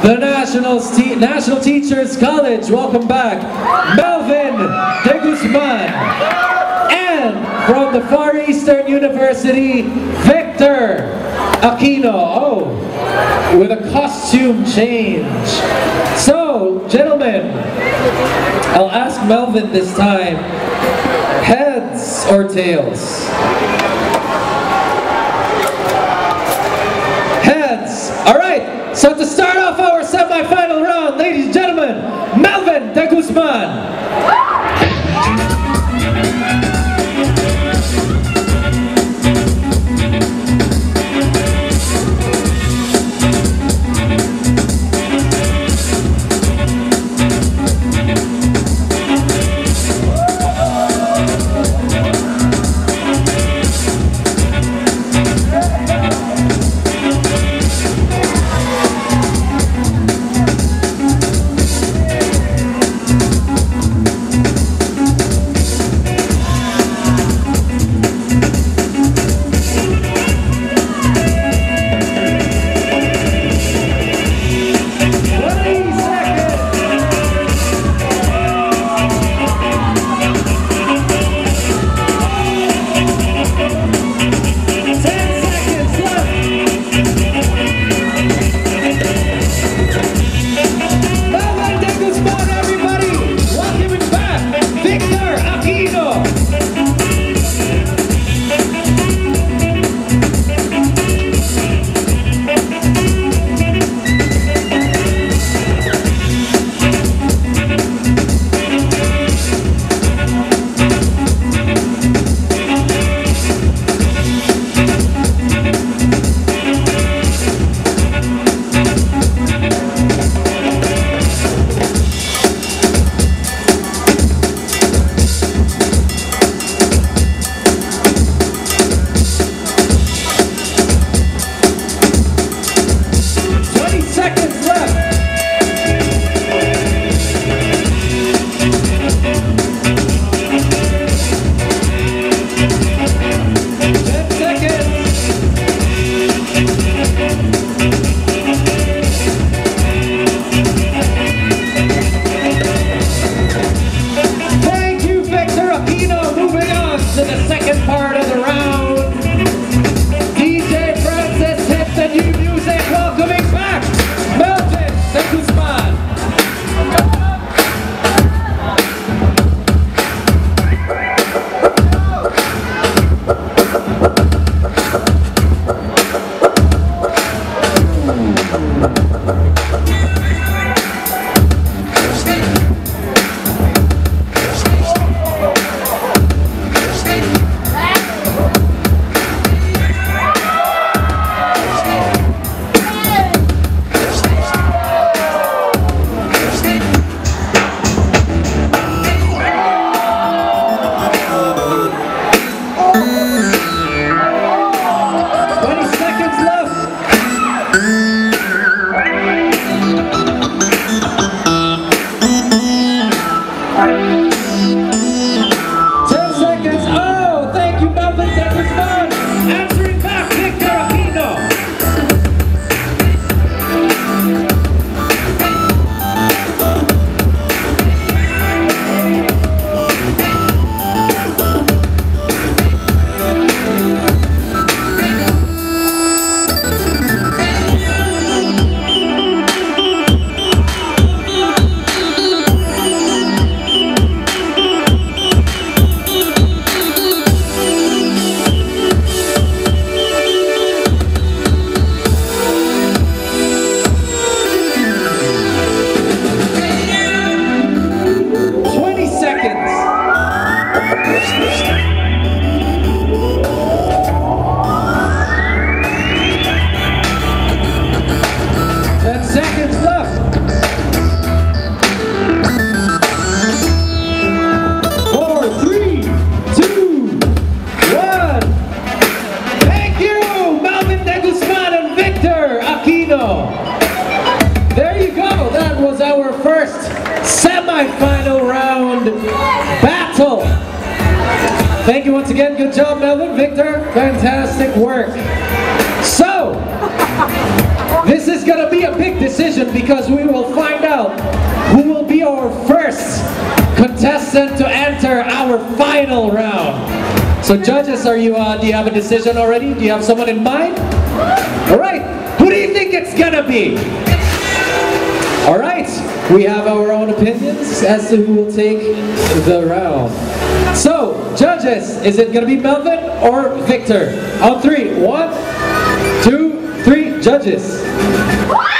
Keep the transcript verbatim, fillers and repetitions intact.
the National, Te National Teachers College, welcome back, Melvin de Guzman. And from the Far Eastern University, Victor Aquino. Oh, with a costume change. So, gentlemen, I'll ask Melvin this time, heads or tails? Heads. All right, so to start off our semi-final round, ladies and gentlemen, Melvin de Guzman. There you go, that was our first semi-final round battle. Thank you once again, good job Melvin, Victor, fantastic work. So, this is gonna be a big decision. attention because we will find out who will be our first contestant to enter our final round. So judges, are you, uh, do you have a decision already? Do you have someone in mind? All right, who do you think it's gonna be? All right, we have our own opinions as to who will take the round. So, judges, is it gonna be Melvin or Victor? On three, one, two, three, judges.